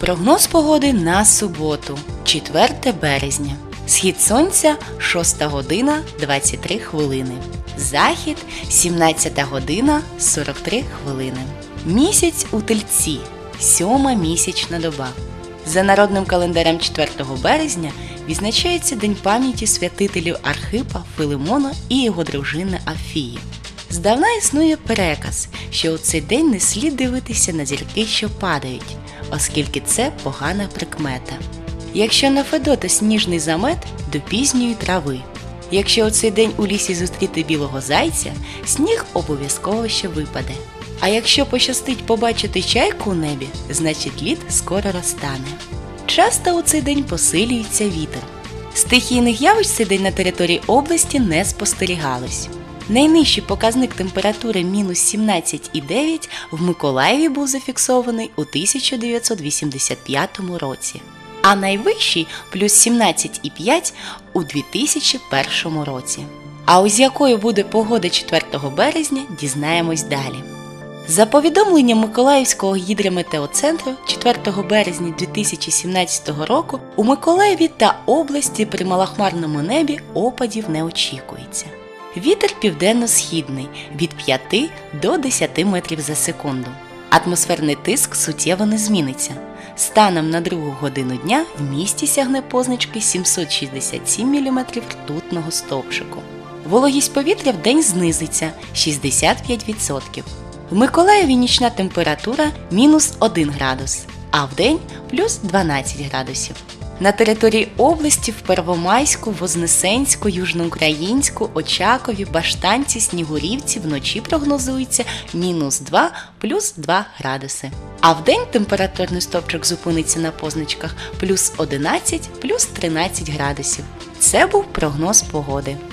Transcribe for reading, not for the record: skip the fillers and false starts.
Прогноз погоди на суботу, 4 березня. Схід сонця 6 година 23 хвилини. Захід 17 година 43 хвилини. Місяць у Тельці, 7-ма місячна доба. За народним календарем 4 березня відзначається День пам'яті святителів Архипа, Филимона і його дружини Афії. Здавна існує переказ, що у цей день не слід дивитися на зірки, що падають, оскільки це погана прикмета. Якщо на Федота сніжний замет, до пізньої трави. Якщо у цей день у лісі зустріти білого зайця, сніг обов'язково ще випаде. А якщо пощастить побачити чайку у небі, значить лід скоро розтане. Часто у цей день посилюється вітер. Стихійних явищ цей день на території області не спостерігалось. Найнижчий показник температури мінус 17,9 в Миколаєві був зафіксований у 1985 році, а найвищий плюс 17,5 у 2001 році. А ось якою буде погода 4 березня, дізнаємось далі. За повідомленням Миколаївського гідрометеоцентру, 4 березня 2017 року у Миколаєві та області при малохмарному небі опадів не очікується. Вітер південно-східний від 5 до 10 метрів за секунду. Атмосферний тиск суттєво не зміниться. Станом на 2 годину дня в місті сягне позначки 767 мм ртутного стовпчику. Вологість повітря вдень знизиться – 65%. В Миколаєві нічна температура – мінус 1 градус, а вдень – плюс 12 градусів. На території області в Первомайську, Вознесенську, Южноукраїнську, Очакові, Баштанці, Снігурівці вночі прогнозується мінус 2 плюс 2 градуси. А вдень температурний стовпчик зупиниться на позначках плюс 11 плюс 13 градусів. Це був прогноз погоди.